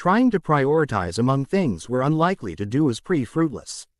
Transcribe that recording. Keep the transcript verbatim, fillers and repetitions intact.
Trying to prioritize among things we're unlikely to do is pretty fruitless.